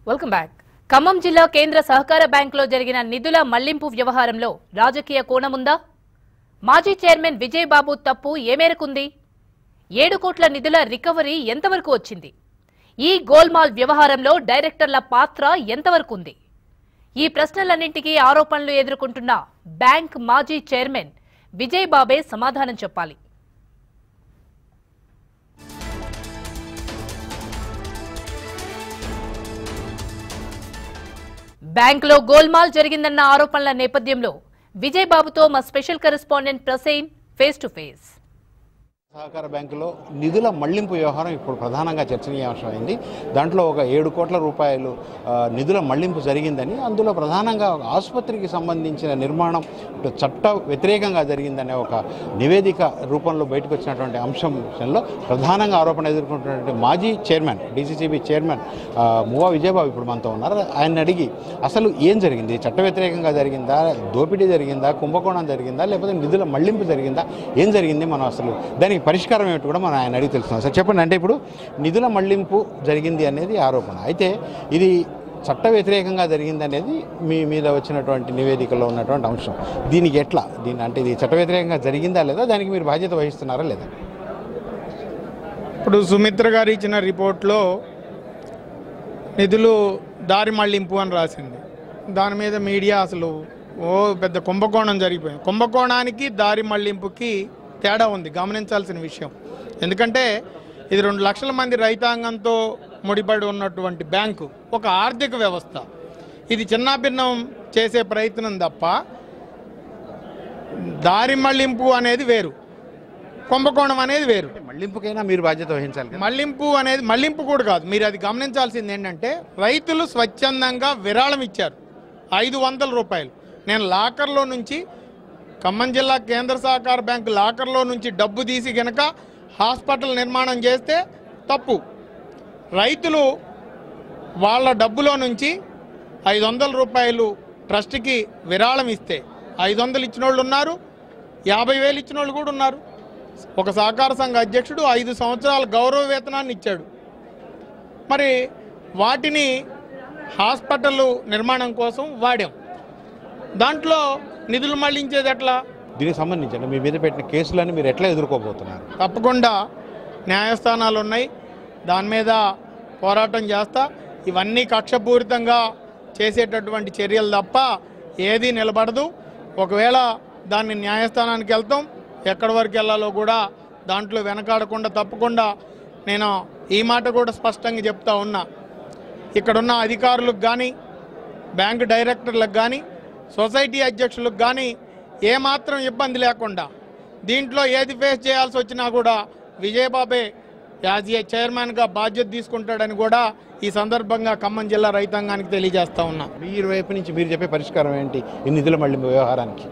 Welcome back. Khammam జిల్లా కేంద్ర సహకార బ్యాంకులో జరిగిన నిధుల మళ్లింపు వ్యవహారంలో రాజకీయ కోణముందా? మాజీ చైర్మన్ విజయ్ బాబు తప్పు ఏ మేరకుంది? 7 కోట్ల నిధుల రికవరీ ఎంతవరకు వచ్చింది? ఈ గోల్మాల్ వ్యవహారంలో డైరెక్టర్ల పాత్ర ఎంతవరకు ఉంది? ఈ ప్రశ్నలన్నింటికీ ఆరోపణలు ఎదుర్కొంటున్న బ్యాంక్ మాజీ చైర్మన్ విజయ్ బాబే సమాధానం చెప్పాలి. బ్యాంకులో గోల్మాల్ జరిగిందన్న ఆరోపణల నేపథ్యంలో విజయ్ బాబుతో మా special correspondent Prasen face to face. సహకార బ్యాంకులో నిధుల మళ్లింపు వ్యవహారం ఇప్పుడు ప్రధానంగా చర్చనీయాంశమైంది. దాంట్లో ఒక 7 కోట్ల రూపాయలు నిధుల మళ్లింపు జరిగిందని, అందులో ప్రధానంగా ఆసుపత్రికి సంబంధించిన నిర్మాణం చట్ట వ్యతిరేకంగా జరిగిందనే ఒక నివేదిక రూపంలో బయటకు వచ్చినటువంటి అంశంలో ప్రధానంగా ఆరోపణ ఎదుర్కొంటున్నటువంటి మాజీ chairman DCCB chairman Muva Vijayababu ఇప్పుడు మనతో ఉన్నారు. ఆయన అడిగి అసలు ఏం జరిగింది, చట్ట వ్యతిరేకంగా జరిగిందా, దోపిడీ జరిగిందా, కుంభకోణం జరిగిందా, లేకపోతే నిధుల మళ్లింపు జరిగిందా, ఏం జరిగింది, మనం అసలు దానికి పరిష్కారం ఏమిటి కూడా మనం ఆయన అడిగి తెలుస్తున్నాం. సార్ చెప్పండి, అంటే ఇప్పుడు నిధుల మళ్లింపు జరిగింది అనేది ఆరోపణ, అయితే ఇది చట్ట వ్యతిరేకంగా జరిగింది అనేది మీ మీద వచ్చినటువంటి నివేదికలో ఉన్నటువంటి అంశం. దీనికి ఎట్లా అంటే ఇది చట్ట వ్యతిరేకంగా జరిగిందా లేదా, దానికి మీరు బాధ్యత వహిస్తున్నారా లేదా? ఇప్పుడు సుమిత్ర గారు ఇచ్చిన రిపోర్ట్లో నిధులు దారి మళ్లింపు అని రాసింది. దాని మీద మీడియా అసలు పెద్ద కుంభకోణం జరిగిపోయింది. కుంభకోణానికి దారి మళ్లింపుకి తేడా ఉంది, గమనించాల్సిన విషయం. ఎందుకంటే ఇది 2 లక్షల మంది రైతాంగంతో ముడిపడి ఉన్నటువంటి బ్యాంకు, ఒక ఆర్థిక వ్యవస్థ. ఇది చిన్నాభిన్నం చేసే ప్రయత్నం తప్ప దారి మళ్లింపు అనేది వేరు, కుంభకోణం అనేది వేరు. మళ్లింపుకైనా మీరు బాధ్యత వహించాలి. మళ్లింపు అనేది మళ్లింపు కూడా కాదు. మీరు అది గమనించాల్సింది ఏంటంటే, రైతులు స్వచ్ఛందంగా విరాళం ఇచ్చారు 500 రూపాయలు. నేను లాకర్లో నుంచి, ఖమ్మం జిల్లా కేంద్ర సహకార బ్యాంకు లాకర్లో నుంచి డబ్బు తీసి గనక హాస్పిటల్ నిర్మాణం చేస్తే తప్పు. రైతులు వాళ్ళ డబ్బులో నుంచి 500 రూపాయలు ట్రస్ట్కి విరాళం ఇస్తే 500 ఇచ్చిన వాళ్ళు ఉన్నారు, 50,000 ఇచ్చిన వాళ్ళు కూడా ఉన్నారు. ఒక సహకార సంఘ అధ్యక్షుడు 5 సంవత్సరాల గౌరవ వేతనాన్ని ఇచ్చాడు. మరి వాటిని హాస్పిటల్ నిర్మాణం కోసం వాడాం. దాంట్లో నిధులు మళ్లించేది ఎట్లా? దీనికి సంబంధించి మీ మీద పెట్టిన కేసులని మీరు ఎట్లా ఎదుర్కోబోతున్నారు? తప్పకుండా న్యాయస్థానాలు ఉన్నాయి, దాని మీద పోరాటం చేస్తా. ఇవన్నీ కక్షపూరితంగా చేసేటటువంటి చర్యలు తప్ప ఏదీ నిలబడదు. ఒకవేళ దాన్ని న్యాయస్థానానికి వెళ్తాం, ఎక్కడి వరకు వెళ్ళాలో కూడా దాంట్లో వెనకాడకుండా తప్పకుండా నేను ఈ మాట కూడా స్పష్టంగా చెప్తా ఉన్నా. ఇక్కడున్న అధికారులకు కానీ, బ్యాంకు డైరెక్టర్లకు కానీ, సొసైటీ అధ్యక్షులకు కానీ ఏమాత్రం ఇబ్బంది లేకుండా దీంట్లో ఏది ఫేస్ చేయాల్సి వచ్చినా కూడా విజయబాబే యాజ్ ఏ చైర్మన్గా బాధ్యత తీసుకుంటాడని కూడా ఈ సందర్భంగా ఖమ్మం జిల్లా రైతాంగానికి తెలియజేస్తా ఉన్నా. మీరు వైపు నుంచి మీరు చెప్పే పరిష్కారం ఏంటి ఈ నిధుల మళ్లింపు వ్యవహారానికి?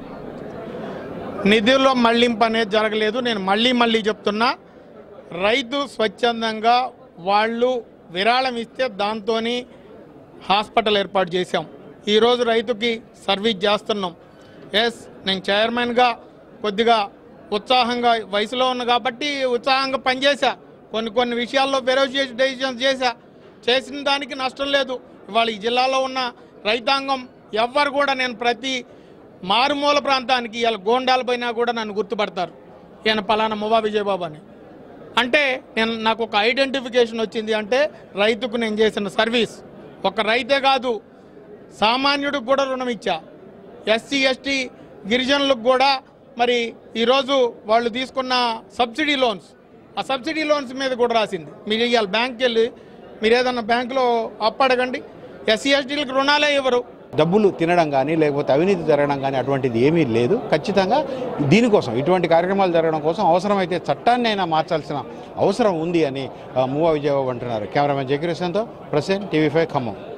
నిధుల మళ్లింపు అనేది జరగలేదు. నేను మళ్ళీ చెప్తున్నా, రైతు స్వచ్ఛందంగా వాళ్ళు విరాళం ఇస్తే దాంతో హాస్పిటల్ ఏర్పాటు చేశాం. ఈరోజు రైతుకి సర్వీస్ చేస్తున్నాం. నేను చైర్మన్గా కొద్దిగా ఉత్సాహంగా వయసులో ఉన్నా కాబట్టి ఉత్సాహంగా పనిచేశా. కొన్ని విషయాల్లో ఫెరోషియస్ డెసిషన్స్ చేసిన దానికి నష్టం లేదు. ఇవాళ ఈ జిల్లాలో ఉన్న రైతాంగం ఎవ్వరు కూడా, నేను ప్రతి మారుమూల ప్రాంతానికి ఇలా గోండాల పైన కూడా నన్ను గుర్తుపడతారు, ఈయన పలానా మువా విజయబాబు అని. అంటే నాకు ఒక ఐడెంటిఫికేషన్ వచ్చింది. అంటే రైతుకు నేను చేసిన సర్వీస్. ఒక రైతే కాదు, సామాన్యుడికి కూడా రుణం ఇచ్చా. SC ST గిరిజనులకు కూడా మరి ఈరోజు వాళ్ళు తీసుకున్న సబ్సిడీ లోన్స్, ఆ సబ్సిడీ లోన్స్ మీద కూడా రాసింది. మీరు ఇవాళ బ్యాంక్కి వెళ్ళి మీరు ఏదన్నా బ్యాంకులో అప్పడగండి, SC STలకు రుణాలే ఇవ్వరు. డబ్బులు తినడం కానీ లేకపోతే అవినీతి జరగడం కానీ అటువంటిది ఏమీ లేదు. ఖచ్చితంగా దీనికోసం, ఇటువంటి కార్యక్రమాలు జరగడం కోసం అవసరమైతే చట్టాన్ని అయినా మార్చాల్సిన అవసరం ఉంది అని మువా విజయబాబు అంటున్నారు. కెమెరామెన్ జకీరేషన్తో ప్రసేన్, TV5 ఖమ్మం.